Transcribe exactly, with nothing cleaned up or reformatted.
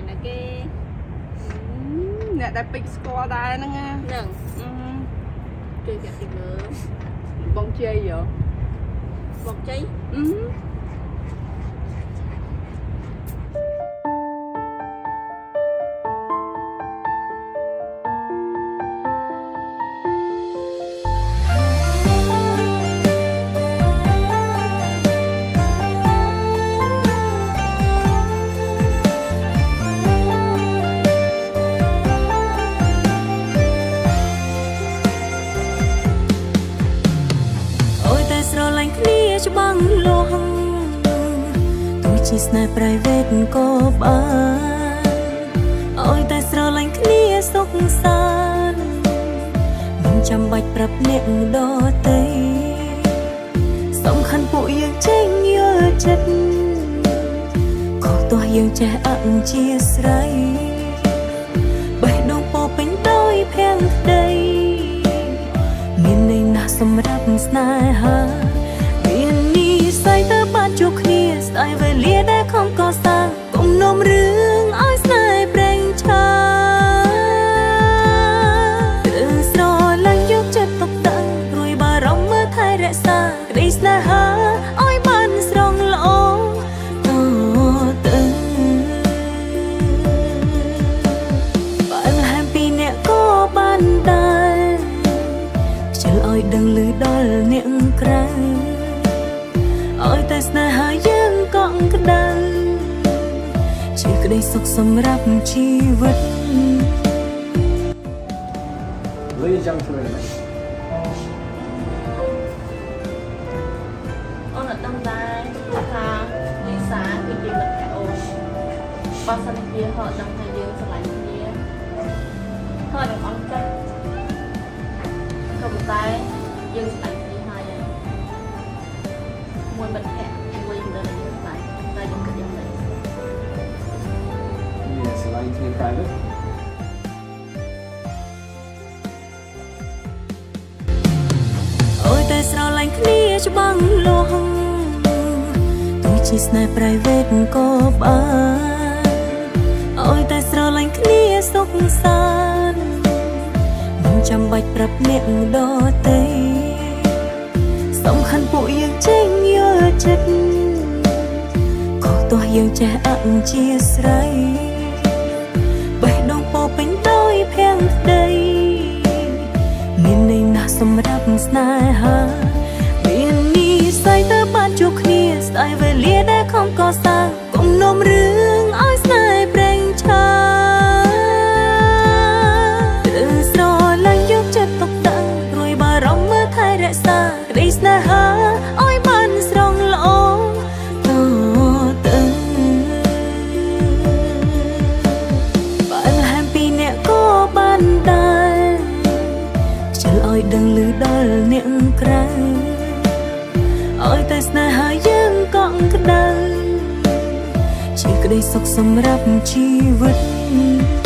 nè cái nè đại big score đai nó nghe nè chơi cả tiền nữa bông chơi vậy bông cháy băng loang tôi chỉ snap private có bán ôi tại sao lạnh kia sốc san mình chăm bạch prap nẹn đo tây sóng khăn bụi yang tranh nhớ chất có tôi yang trẻ ặng chia sấy bài đông po bánh đôi phèn đây miền này na sầm rap snai ha sai ta ban chúc kia sai về lia đã không có sang cùng nôm rương oi sai bền cha từ giờ lăng dốc chất tóc tặng rồi bà rong mơ thay rẽ xa đi xa ha oi ban rong lỗ to từng bạn happy nè có ban đai chờ oi đừng lưới đôi niệm cay ôiแต่สนาหายังก้องกระดังชีก็ได้สุขสำหรับชีวิต Ladies and gentlemen អូនអត់ដឹងដែរថាវិសាគឺជាមិត្តភក្តិអូនបើសិនជាហត់ដឹងថាយើងស្រឡាញ់គ្នាហើយនឹងអន់ចិត្តក៏ប៉ុន្តែយើងស្រឡាញ់គ្នាហើយមួយមិត្តភក្តិមួយនៅលើយើងតែតែយើងគិតយ៉ាងម៉េច Yes, like in private. អូយតែស្រឡាញ់គ្នាច្បាំងលោហងtôi chỉ snap private có bánអូយតែស្រឡាញ់គ្នាសុខសាន្តមិនចាំបាច់ប្រាប់អ្នកដទៃសំខាន់ពួកយើងចេញយល់ចិត្តក៏ទោះយើងចេះអញ្ជាស្រ័យបេះដូងពោពេញដោយភ័ក្រក្តីមានន័យណាស់សម្រាប់ស្នេហាមាននិស្ស័យទៅបានជួបគ្នាស្ដាយវេលាដែលខំកសាងកុំនំរឿងឲ្យស្នេហ៍ប្រេងឆាឬស្រឡាញ់យកចិត្តទុកដាក់រួយបារម្ភមើលថែរក្សាក្តីស្នេហាឲ្យបានស្រងល្អតទៅបានហាមពីអ្នកក៏បានដែរខ្ជិលឲ្យដឹងឮដល់អ្នកក្រៅឲ្យតែស្នេហាយើងកក់ក្ដៅជាក្តីសុខសម្រាប់ជីវិត